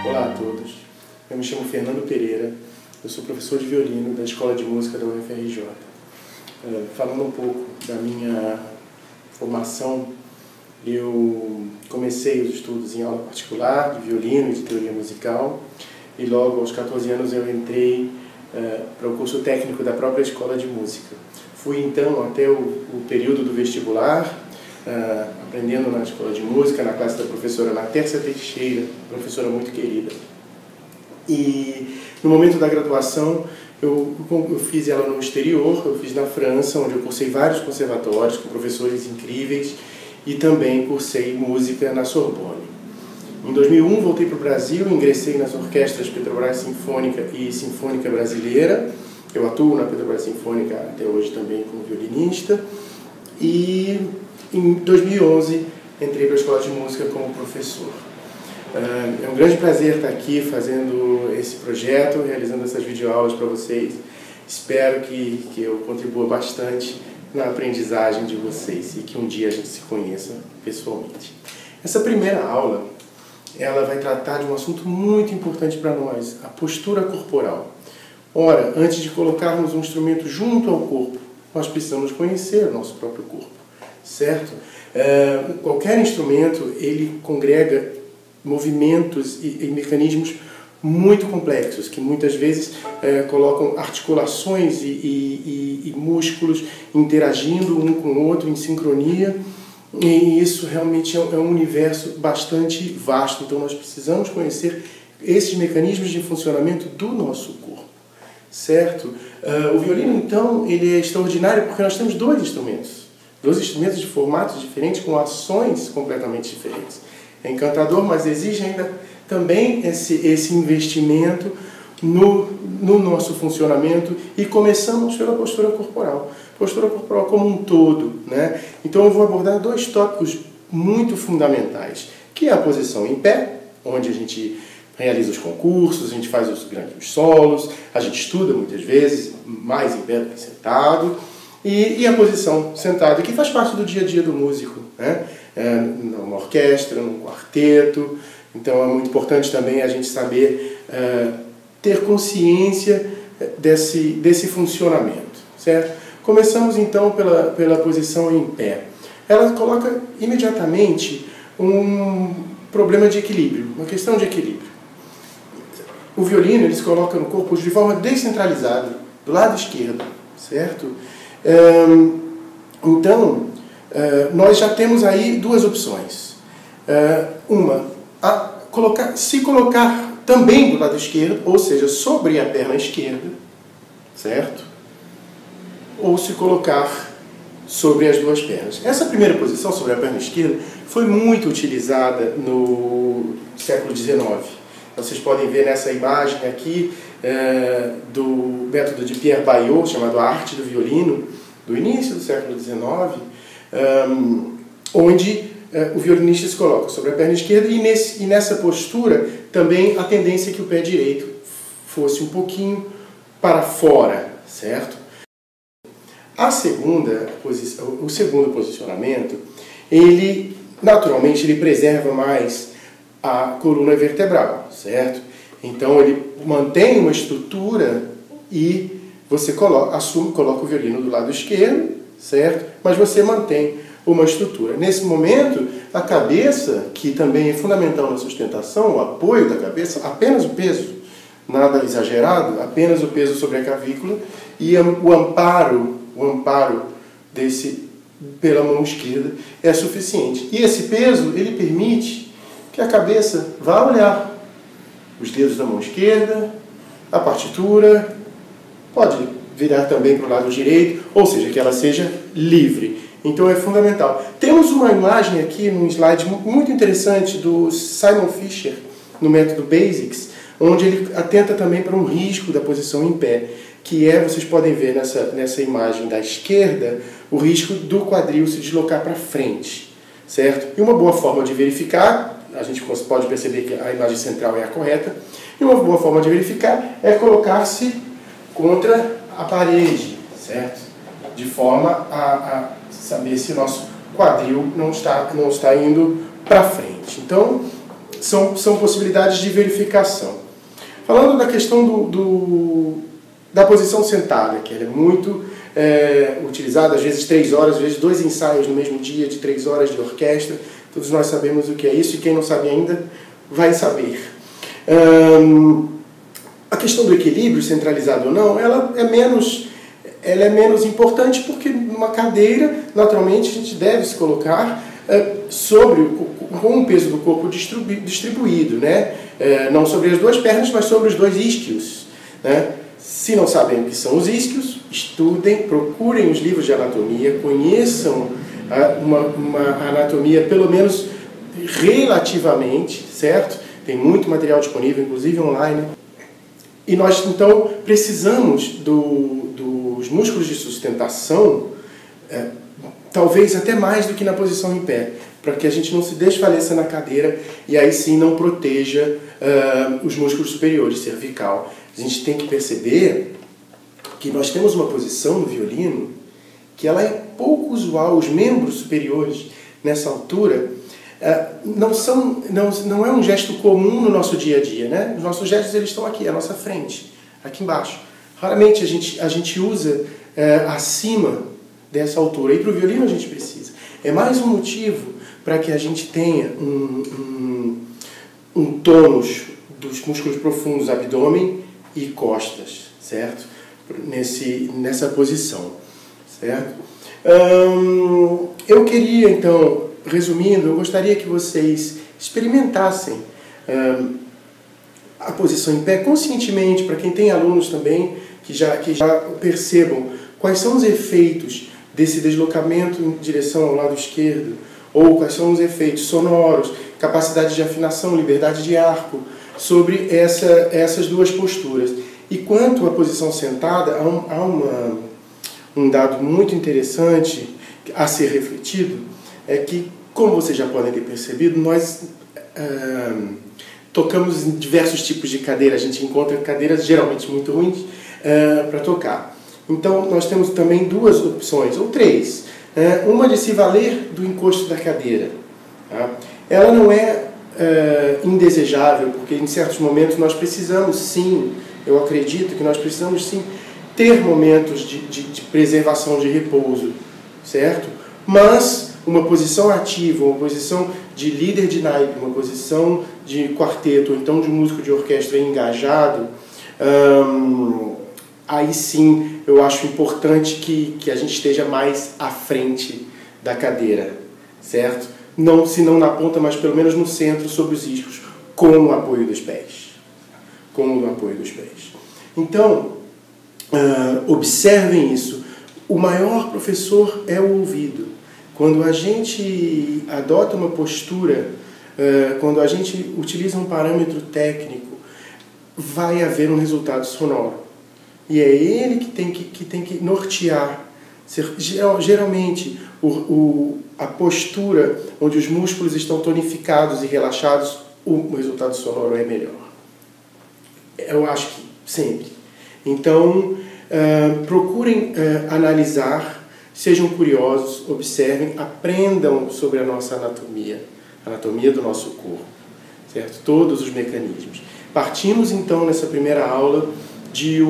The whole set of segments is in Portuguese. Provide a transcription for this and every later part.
Olá a todos, eu me chamo Fernando Pereira, eu sou professor de violino da Escola de Música da UFRJ. Falando um pouco da minha formação, eu comecei os estudos em aula particular de violino e de teoria musical e logo aos 14 anos eu entrei para o curso técnico da própria Escola de Música. Fui então até o período do vestibular, aprendendo na Escola de Música, na classe da professora Natércia Teixeira, professora muito querida. E no momento da graduação, eu fiz ela no exterior, eu fiz na França, onde eu cursei vários conservatórios com professores incríveis e também cursei música na Sorbonne. Em 2001 voltei para o Brasil, ingressei nas orquestras Petrobras Sinfônica e Sinfônica Brasileira. Eu atuo na Petrobras Sinfônica até hoje também como violinista. E em 2011 entrei para a Escola de Música como professor. É um grande prazer estar aqui fazendo esse projeto, realizando essas videoaulas para vocês. Espero que eu contribua bastante na aprendizagem de vocês e que um dia a gente se conheça pessoalmente. Essa primeira aula, ela vai tratar de um assunto muito importante para nós, a postura corporal. Ora, antes de colocarmos um instrumento junto ao corpo, nós precisamos conhecer o nosso próprio corpo, certo? Qualquer instrumento, ele congrega movimentos e mecanismos muito complexos, que muitas vezes colocam articulações e músculos interagindo um com o outro em sincronia, e isso realmente é um universo bastante vasto. Então nós precisamos conhecer esses mecanismos de funcionamento do nosso corpo, certo? O violino, então, ele é extraordinário porque nós temos dois instrumentos de formatos diferentes, com ações completamente diferentes. É encantador, mas exige ainda também esse investimento no nosso funcionamento, e começamos pela postura corporal. Postura corporal como um todo, né? Então eu vou abordar dois tópicos muito fundamentais, que é a posição em pé, onde a gente realiza os concursos, a gente faz os grandes solos, a gente estuda muitas vezes, mais em pé do que sentado, e a posição sentada, que faz parte do dia a dia do músico, né? Numa orquestra, num quarteto. Então é muito importante também a gente saber ter consciência desse funcionamento, certo? Começamos então pela posição em pé. Ela coloca imediatamente um problema de equilíbrio, uma questão de equilíbrio. O violino ele se coloca no corpo de forma descentralizada, do lado esquerdo, certo? Então, nós já temos aí duas opções. Uma, se colocar também do lado esquerdo, ou seja, sobre a perna esquerda, certo? Ou se colocar sobre as duas pernas. Essa primeira posição, sobre a perna esquerda, foi muito utilizada no século XIX. Vocês podem ver nessa imagem aqui do método de Pierre Baillot, chamado A Arte do Violino, do início do século XIX, onde o violinista se coloca sobre a perna esquerda e nessa postura também a tendência é que o pé direito fosse um pouquinho para fora, certo? A segunda posição, o segundo posicionamento, ele naturalmente ele preserva mais a coluna vertebral, certo? Então ele mantém uma estrutura e você coloca o violino do lado esquerdo, certo? Mas você mantém uma estrutura. Nesse momento, a cabeça, que também é fundamental na sustentação, o apoio da cabeça, apenas o peso, nada exagerado, apenas o peso sobre a clavícula e o amparo pela mão esquerda é suficiente. E esse peso, ele permite que a cabeça vá olhar os dedos da mão esquerda, a partitura, pode virar também para o lado direito, ou seja, que ela seja livre. Então é fundamental. Temos uma imagem aqui, num slide muito interessante do Simon Fischer, no método Basics, onde ele atenta também para um risco da posição em pé, que é, vocês podem ver nessa imagem da esquerda, o risco do quadril se deslocar para frente, certo? E uma boa forma de verificar, a gente pode perceber que a imagem central é a correta, e uma boa forma de verificar é colocar-se contra a parede, certo? De forma a saber se o nosso quadril não está indo para frente. Então, são possibilidades de verificação. Falando da questão da posição sentada, que ela é muito utilizada, às vezes 3 horas, às vezes 2 ensaios no mesmo dia de 3 horas de orquestra. Todos nós sabemos o que é isso, e quem não sabe ainda vai saber. A questão do equilíbrio, centralizado ou não, ela é menos importante, porque numa cadeira, naturalmente, a gente deve se colocar com o peso do corpo distribuído, né? Não sobre as 2 pernas, mas sobre os 2 isquios, né? Se não sabem o que são os isquios, estudem, procurem os livros de anatomia, conheçam uma anatomia, pelo menos relativamente, certo? Tem muito material disponível, inclusive online. E nós, então, precisamos dos músculos de sustentação, talvez até mais do que na posição em pé, para que a gente não se desfaleça na cadeira e aí sim não proteja os músculos superiores, cervical. A gente tem que perceber que nós temos uma posição no violino que ela é pouco usual. Os membros superiores, nessa altura, não é um gesto comum no nosso dia a dia, né? Os nossos gestos, eles estão aqui, à nossa frente, aqui embaixo. Raramente a gente usa acima dessa altura. E para o violino a gente precisa. É mais um motivo para que a gente tenha um tônus dos músculos profundos, abdômen e costas, certo? Nessa posição, certo? Eu queria, então, resumindo, eu gostaria que vocês experimentassem a posição em pé conscientemente, para quem tem alunos também, que já percebam quais são os efeitos desse deslocamento em direção ao lado esquerdo, ou quais são os efeitos sonoros, capacidade de afinação, liberdade de arco, sobre essas 2 posturas. E quanto à posição sentada, há um dado muito interessante a ser refletido, é que, como vocês já podem ter percebido, nós tocamos em diversos tipos de cadeira. A gente encontra cadeiras geralmente muito ruins para tocar. Então, nós temos também 2 opções, ou 3. Uma de se valer do encosto da cadeira. Tá? Ela não é indesejável, porque em certos momentos nós precisamos sim, eu acredito que nós precisamos sim ter momentos de preservação de repouso, certo? Mas uma posição ativa, uma posição de líder de naipe, uma posição de quarteto, ou então de músico de orquestra engajado, aí sim eu acho importante que a gente esteja mais à frente da cadeira, certo? Não, se não na ponta, mas pelo menos no centro, sobre os iscos, com o apoio dos pés. Com o apoio dos pés. Então, observem isso. O maior professor é o ouvido. Quando a gente adota uma postura, quando a gente utiliza um parâmetro técnico, vai haver um resultado sonoro. E é ele que tem que nortear. Geralmente, a postura onde os músculos estão tonificados e relaxados, o resultado sonoro é melhor. Eu acho que sempre. Então, procurem analisar, sejam curiosos, observem, aprendam sobre a nossa anatomia do nosso corpo, certo? Todos os mecanismos. Partimos, então, nessa primeira aula de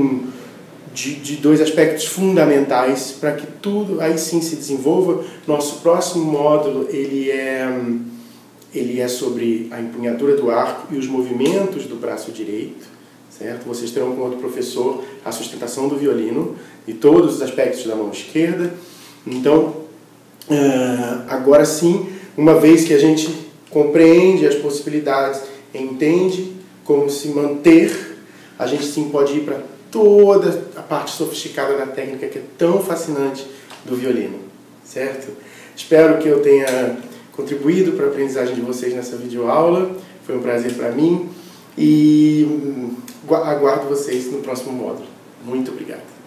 2 aspectos fundamentais para que tudo aí sim se desenvolva. Nosso próximo módulo ele é sobre a empunhadura do arco e os movimentos do braço direito, certo? Vocês terão com outro professor a sustentação do violino e todos os aspectos da mão esquerda. Então, agora sim, uma vez que a gente compreende as possibilidades, entende como se manter, a gente sim pode ir para toda a parte sofisticada da técnica que é tão fascinante do violino, certo? Espero que eu tenha contribuído para a aprendizagem de vocês nessa videoaula. Foi um prazer para mim e aguardo vocês no próximo módulo. Muito obrigado.